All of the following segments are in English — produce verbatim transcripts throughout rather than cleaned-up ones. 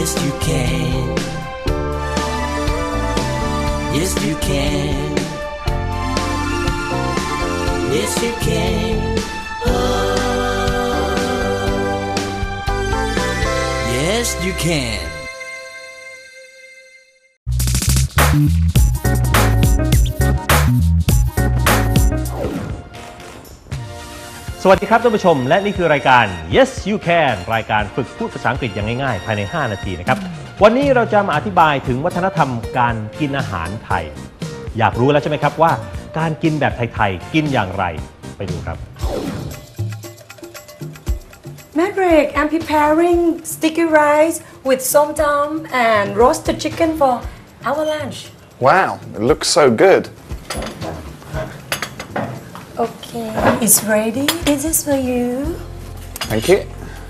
Yes you can Yes you can Yes you can oh. Yes you can สวัสดีครับท่านผู้ชมและนี่คือรายการ Yes You Can รายการฝึกพูดภาษาอังกฤษอย่างง่ายๆภายในห้านาทีนะครับวันนี้เราจะมาอธิบายถึงวัฒนธรรมการกินอาหารไทยอยากรู้แล้วใช่ไหมครับว่าการกินแบบไทยๆกินอย่างไรไปดูครับ Maverick, I'm preparing sticky rice with somtam and roasted chicken for our lunch. Wow, it looks so good. Okay, it's ready. This is for you. Thank you.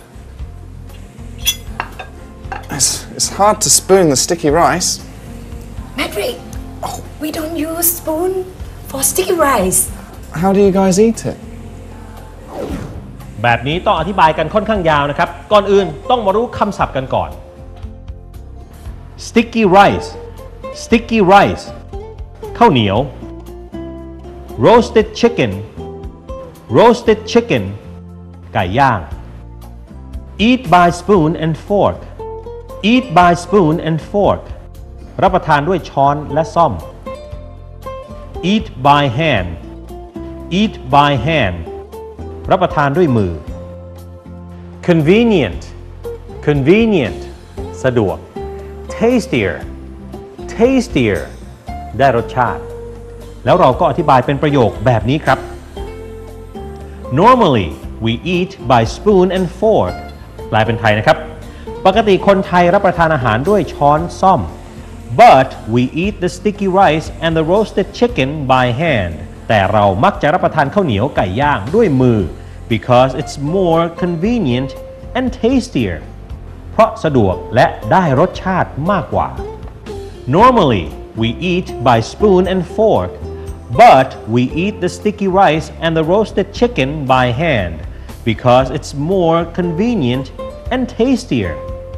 It's, it's hard to spoon the sticky rice. Maverick, oh, we don't use spoon for sticky rice. How do you guys eat it? แบบนี้ต้องอธิบายกันค่อนข้างยาวนะครับก่อนอื่นต้องมารู้คำศัพท์กันก่อน sticky rice sticky rice ข้าวเหนียว roasted chicken roasted chicken ไก่ย่าง eat by spoon and fork eat by spoon and fork รับประทานด้วยช้อนและส้อม eat by hand eat by hand รับประทานด้วยมือ convenient convenient สะดวก tastier tastier ได้รสชาติแล้วเราก็อธิบายเป็นประโยคแบบนี้ครับ normally we eat by spoon and fork แปลเป็นไทยนะครับปกติคนไทยรับประทานอาหารด้วยช้อนส้อม but we eat the sticky rice and the roasted chicken by hand แต่เรามักจะรับประทานข้าวเหนียวไก่ย่างด้วยมือ because it's more convenient and tastier เพราะสะดวกและได้รสชาติมากกว่า normally we eat by spoon and fork but we eat the sticky rice and the roasted chicken by hand because it's more convenient and tastier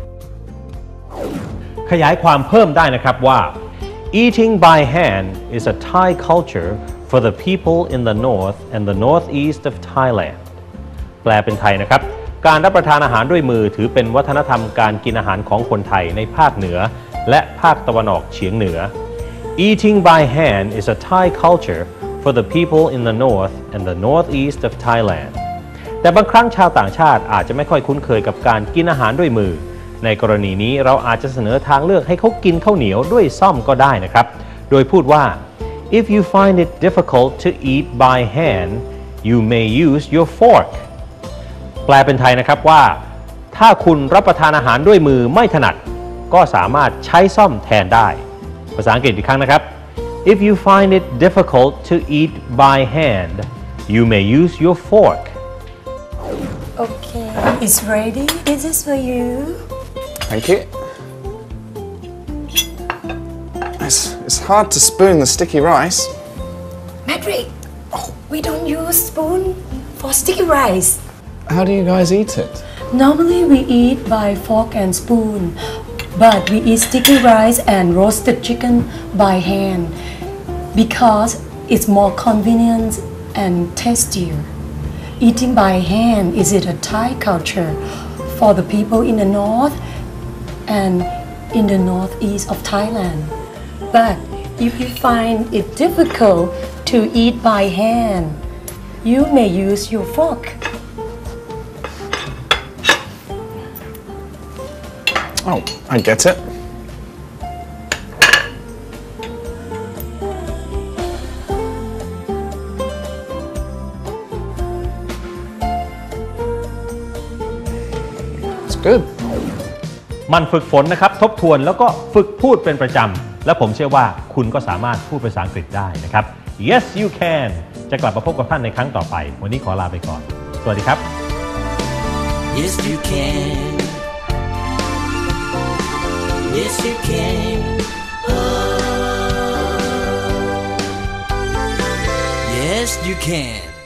ขยายความเพิ่มได้นะครับว่า eating by hand is a Thai culture for the people in the north and the northeast of Thailand แปลเป็นไทยนะครับการรับประทานอาหารด้วยมือถือเป็นวัฒนธรรมการกินอาหารของคนไทยในภาคเหนือและภาคตะวันออกเฉียงเหนือEating by hand is a Thai culture for the people in the north and the northeast of Thailand แต่บางครั้งชาวต่างชาติอาจจะไม่ค่อยคุ้นเคยกับการกินอาหารด้วยมือในกรณีนี้เราอาจจะเสนอทางเลือกให้เขากินข้าวเหนียวด้วยซ่อมก็ได้นะครับโดยพูดว่า if you find it difficult to eat by hand you may use your fork แปลเป็นไทยนะครับว่าถ้าคุณรับประทานอาหารด้วยมือไม่ถนัดก็สามารถใช้ซ่อมแทนได้ภาษาอังกฤษอีกครั้งนะครับ If you find it difficult to eat by hand you may use your fork Okay, it's ready. This is for you. Thank you. It's, it's hard to spoon the sticky rice. Maverick, oh, we don't use spoon for sticky rice. How do you guys eat it? Normally we eat by fork and spoon but we eat sticky rice and roasted chicken by hand because it's more convenient and tastier. Eating by hand is it a Thai culture for the people in the north and in the northeast of Thailand. But if you find it difficult to eat by hand, you may use your fork. Oh, I get it. It's good. มันฝึกฝนนะครับทบทวนแล้วก็ฝึกพูดเป็นประจำและผมเชื่อว่าคุณก็สามารถพูดภาษาอังกฤษได้นะครับ Yes you can จะกลับมาพบกับท่านในครั้งต่อไปวันนี้ขอลาไปก่อนสวัสดีครับ Yes you can Yes you can oh. Yes you can